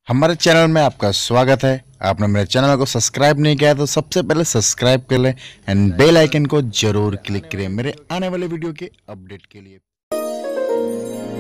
हमारे चैनल में आपका स्वागत है। आपने मेरे चैनल को सब्सक्राइब नहीं किया तो सबसे पहले सब्सक्राइब कर लें एंड बेल आइकन को जरूर क्लिक करें मेरे आने वाले वीडियो के अपडेट के लिए।